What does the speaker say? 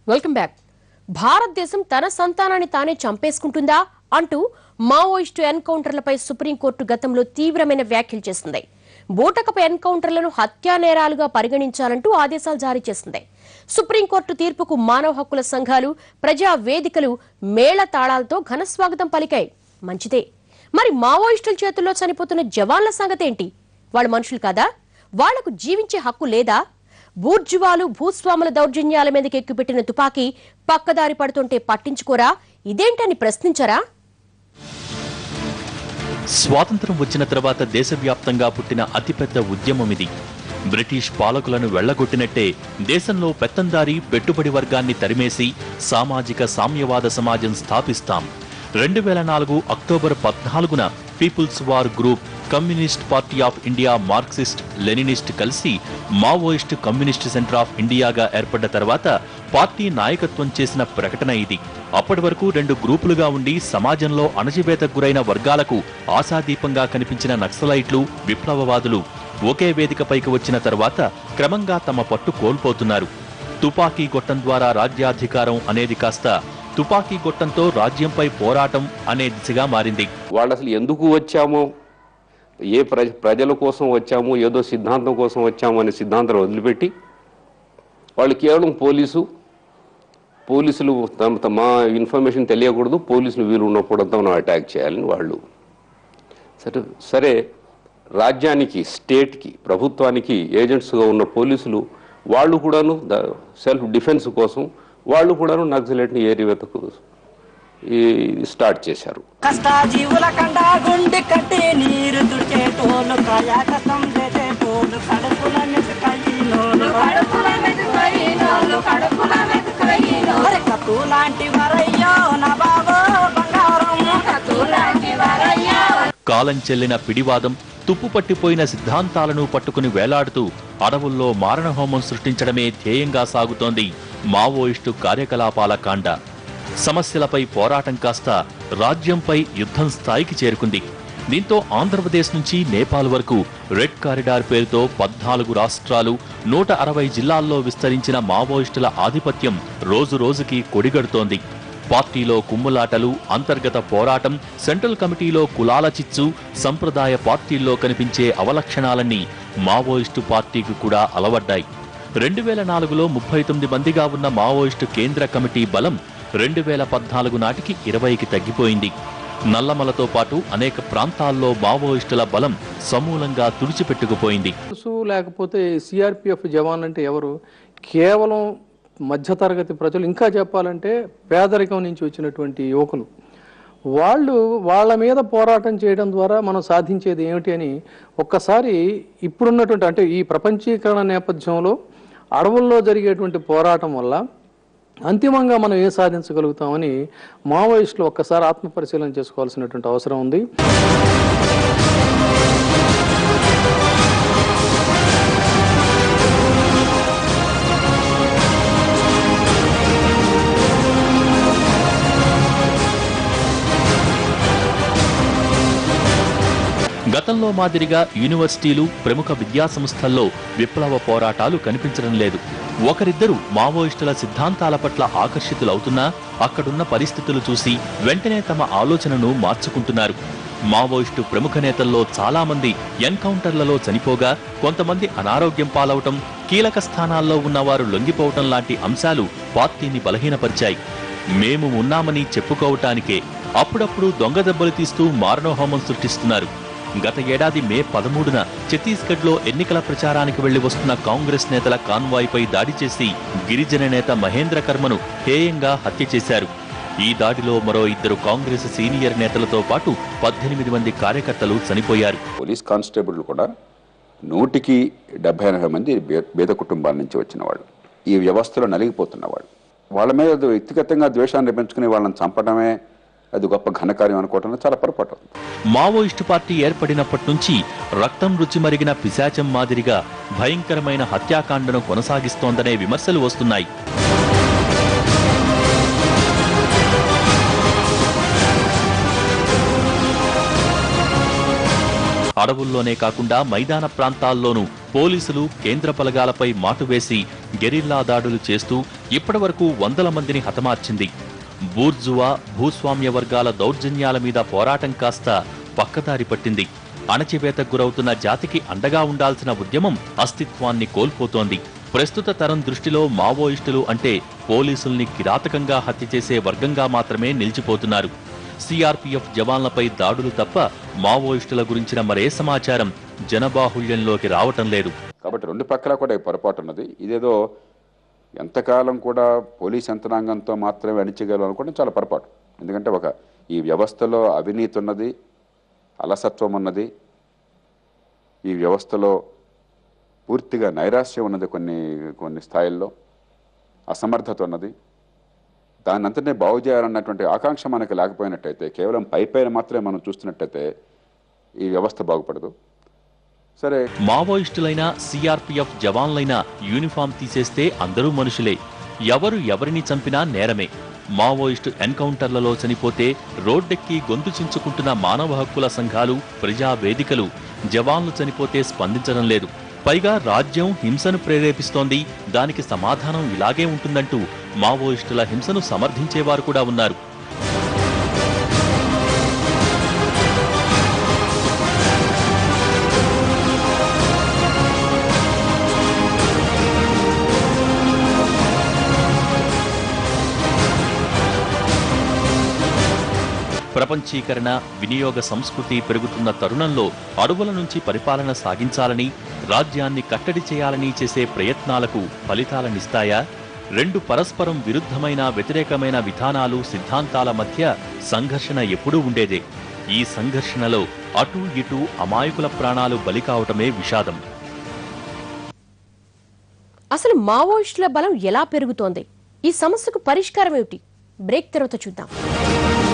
Welcome back. భారతదేశం తన సంతానాన్ని తానే చంపేసుకుంటుందా అంటూ మావోయిస్టు ఎన్కౌంటర్లపై సుప్రీంకోర్టు గతంలో తీవ్రమైన వ్యాఖ్యలు చేసింది. బూటకపు ఎన్కౌంటర్లను హత్యా నేరాలుగా పరిగణించాలంటూ ఆదేశాలు జారీ చేసింది. సుప్రీంకోర్టు తీర్పుకు మానవ హక్కుల సంఘాలు, ప్రజా వేదికలు మేళ తాళాలతో ఘనస్వాగతం పలికాయి. మంచిదే. మరి మావోయిస్టుల చేతుల్లో చనిపోతున్న జవాన్ల సంగతేంటి? వాళ్ళ మనుషులు కాదా? వాళ్లకు జీవించే హక్కు లేదా? బూర్జువాలు, భూస్వాముల దౌర్జన్యాల మీదకి ఎక్కుపెట్టిన తుపాకీ పక్కదారి పడుతుంటే పట్టించుకోరా? ఇదేంటని ప్రశ్నించరా? స్వాతంత్రం వచ్చిన తర్వాత దేశవ్యాప్తంగా పుట్టిన అతిపెద్ద ఉద్యమం ఇది. బ్రిటిష్ పాలకులను వెళ్లగొట్టినట్టే దేశంలో పెత్తందారీ పెట్టుబడి వర్గాన్ని తరిమేసి సామాజిక సామ్యవాద సమాజం స్థాపిస్తాం. 2004 అక్టోబర్ 14న People's War Group, Communist Party of India, Marxist Leninist కలిసి మావోయిస్ట్ కమ్యూనిస్ట్ సెంటర్ ఆఫ్ ఇండియాగా ఏర్పడ్డ తర్వాత పార్టీ నాయకత్వం చేసిన ప్రకటన ఇది. అప్పటి వరకు 2 గ్రూపులుగా ఉండి సమాజంలో అణచివేతకు గురైన వర్గాలకు ఆశాదీపంగా కనిపించిన నక్సలైట్లు, విప్లవవాదులు ఒకే వేదికపైకి వచ్చిన తర్వాత క్రమంగా తమ పట్టు కోల్పోతున్నారు. తుపాకీ గొట్టం ద్వారా రాజ్యాధికారం అనేది కాస్త తుపాకీ గొట్టంతో రాజ్యంపై పోరాటం అనే దిశగా మారింది. వాళ్ళు అసలు ఎందుకు వచ్చామో, ఏ ప్రజల కోసం వచ్చాము, ఏదో సిద్ధాంతం కోసం వచ్చాము అనే సిద్ధాంతం వదిలిపెట్టి వాళ్ళు కేవలం పోలీసులు మా ఇన్ఫర్మేషన్ తెలియకూడదు, పోలీసులు వీలు ఉన్నప్పుడంతా మనం అటాక్ చేయాలని వాళ్ళు సరే రాజ్యానికి, స్టేట్కి, ప్రభుత్వానికి ఏజెంట్స్గా ఉన్న పోలీసులు వాళ్ళు కూడాను సెల్ఫ్ డిఫెన్స్ కోసం వాళ్ళు కూడాను నక్సలైట్ని ఏరివేతకు స్టార్ట్ చేశారు. కాలం చెల్లిన పిడివాదం, తుప్పుపట్టిపోయిన సిద్ధాంతాలను పట్టుకుని వేలాడుతూ అడవుల్లో మారణహోమం సృష్టించడమే ధ్యేయంగా సాగుతోంది మావోయిస్టు కార్యకలాపాల కాండ. సమస్యలపై పోరాటం కాస్త రాజ్యంపై యుద్ధం స్థాయికి చేరుకుంది. దీంతో ఆంధ్రప్రదేశ్ నుంచి నేపాల్ వరకు రెడ్ కారిడార్ పేరుతో 14 రాష్ట్రాలు, 160 జిల్లాల్లో విస్తరించిన మావోయిస్టుల ఆధిపత్యం రోజురోజుకి కొడిగడుతోంది. పార్టీలో కుమ్ములాటలు, అంతర్గత పోరాటం, సెంట్రల్ కమిటీలో కులాల చిచ్చు, సంప్రదాయ పార్టీల్లో కనిపించే అవలక్షణాలన్నీ మావోయిస్టు పార్టీకి కూడా అలవడ్డాయి. 2004లో 39 మందిగా ఉన్న మావోయిస్టు కేంద్ర కమిటీ బలం 2014 నాటికి 20కి తగ్గిపోయింది. నల్లమలతో పాటు అనేక ప్రాంతాల్లో మావోయిస్టుల బలం సమూలంగా తుడిచిపెట్టుకుపోయింది. లేకపోతే సిఆర్పిఎఫ్ జవాన్ అంటే ఎవరు? కేవలం మధ్యతరగతి ప్రజలు, ఇంకా చెప్పాలంటే పేదరికం నుంచి వచ్చినటువంటి యువకులు. వాళ్ళ మీద పోరాటం చేయడం ద్వారా మనం సాధించేది ఏమిటి అని ఒక్కసారి ఇప్పుడున్నటువంటి, అంటే ఈ ప్రపంచీకరణ నేపథ్యంలో అడవుల్లో జరిగేటువంటి పోరాటం వల్ల అంతిమంగా మనం ఏం సాధించగలుగుతామని మావోయిస్టులు ఒక్కసారి ఆత్మపరిశీలన చేసుకోవాల్సినటువంటి అవసరం ఉంది. గతంలో మాదిరిగా యూనివర్సిటీలు, ప్రముఖ విద్యాసంస్థల్లో విప్లవ పోరాటాలు కనిపించడం లేదు. ఒకరిద్దరు మావోయిస్టుల సిద్ధాంతాల పట్ల ఆకర్షితులవుతున్నా అక్కడున్న పరిస్థితులు చూసి వెంటనే తమ ఆలోచనను మార్చుకుంటున్నారు. మావోయిస్టు ప్రముఖ నేతల్లో చాలా మంది ఎన్కౌంటర్లలో చనిపోగా, కొంతమంది అనారోగ్యం పాలవటం, కీలక స్థానాల్లో ఉన్నవారు లొంగిపోవటం లాంటి అంశాలు పార్టీని బలహీనపరిచాయి. మేము ఉన్నామని చెప్పుకోవటానికే అప్పుడప్పుడు దొంగ దెబ్బలు తీస్తూ మారణహోమం సృష్టిస్తున్నారు. గత ఏడాది మే 13న ఛత్తీస్గఢ్లో ఎన్నికల ప్రచారానికి వెళ్లి వస్తున్న కాంగ్రెస్ నేతల కాన్వాయ్పై దాడి చేసి గిరిజన నేత మహేంద్ర కర్మను హేయంగా హత్య చేశారు. ఈ దాడిలో మరో 2 కాంగ్రెస్ సీనియర్ నేతలతో పాటు 18 మంది కార్యకర్తలు చనిపోయారు. పోలీస్ కానిస్టేబుల్ కూడా 170-80 మంది పేద కుటుంబాల నుంచి వచ్చిన వాళ్ళు, ఈ వ్యవస్థలో నలిగిపోతున్నవాళ్ళు. వాళ్ళ మీద వ్యక్తిగతంగా ద్వేషాన్ని పెంచుకుని వాళ్ళని చంపడమే అది గొప్ప ఘనకార్యం అనుకోవటం చాలా పొరపాటు. మావోయిస్టు పార్టీ ఏర్పడినప్పటి నుంచి రక్తం రుచి మరిగిన పిశాచం మాదిరిగా భయంకరమైన హత్యాకాండను కొనసాగిస్తోందనే విమర్శలు వస్తున్నాయి. అడవుల్లోనే కాకుండా మైదాన ప్రాంతాల్లోనూ పోలీసులు కేంద్ర బలగాలపై మాటు వేసి గెరిల్లా దాడులు చేస్తూ ఇప్పటివరకు 100 మందిని హతమార్చింది. బూర్జువా భూస్వామ్య వర్గాల దౌర్జన్యాల మీద పోరాటం కాస్త పక్కదారి పట్టింది. అణచివేతకు గురవుతున్న జాతికి అండగా ఉండాల్సిన ఉద్యమం అస్తిత్వాన్ని కోల్పోతోంది. ప్రస్తుత తరం దృష్టిలో మావోయిస్టులు అంటే పోలీసుల్ని కిరాతకంగా హత్య చేసే వర్గంగా మాత్రమే నిలిచిపోతున్నారు. సిఆర్పీఎఫ్ జవాన్లపై దాడులు తప్ప మావోయిస్టుల గురించిన మరే సమాచారం జనబాహుళ్యంలోకి రావటం లేదు. కాబట్టి రెండు పక్కల కూడా పొరపాటు ఉన్నది. ఇదేదో ఎంతకాలం కూడా పోలీస్ యంత్రాంగంతో మాత్రమే అణిచగలం అనుకోవడం చాలా పొరపాటు. ఎందుకంటే ఈ వ్యవస్థలో అవినీతి ఉన్నది, అలసత్వం ఉన్నది, ఈ వ్యవస్థలో పూర్తిగా నైరాశ్యం ఉన్నది, కొన్ని స్థాయిల్లో అసమర్థత ఉన్నది. దాన్ని అంతనే బాగు చేయాలన్నటువంటి ఆకాంక్ష మనకు లేకపోయినట్టయితే, కేవలం పైపైన మాత్రమే మనం చూస్తున్నట్టయితే ఈ వ్యవస్థ బాగుపడదు. సరే, మావోయిస్టులైనా సిఆర్పీఎఫ్ జవాన్లైనా యూనిఫామ్ తీసేస్తే అందరూ మనుషులే. ఎవరు ఎవరిని చంపినా నేరమే. మావోయిస్టు ఎన్కౌంటర్లలో చనిపోతే రోడ్డెక్కి గొంతు చించుకుంటున్న మానవ హక్కుల సంఘాలు, ప్రజా వేదికలు జవాన్లు చనిపోతే స్పందించడం లేదు. పైగా రాజ్యం హింసను ప్రేరేపిస్తోంది, దానికి సమాధానం ఇలాగే ఉంటుందంటూ మావోయిస్టుల హింసను సమర్థించేవారు కూడా ఉన్నారు. ప్రపంచీకరణ, వినియోగ సంస్కృతి పెరుగుతున్న తరుణంలో అడవుల నుంచి పరిపాలన సాగించాలని, రాజ్యాన్ని కట్టడి చేయాలని చేసే ప్రయత్నాలకు ఫలితాలనిస్తాయా? రెండు పరస్పరం విరుద్ధమైన, వ్యతిరేకమైన విధానాలు, సిద్ధాంతాల మధ్య సంఘర్షణ ఎప్పుడూ ఉండేదే. ఈ సంఘర్షణలో అటూ ఇటూ అమాయకుల ప్రాణాలు బలి కావటమే విషాదం. అసలు మావోయిస్టుల బలం ఎలా పెరుగుతోంది? ఈ సమస్యకు పరిష్కారం ఏమిటి? బ్రేక్ తర్వాత చూద్దాం.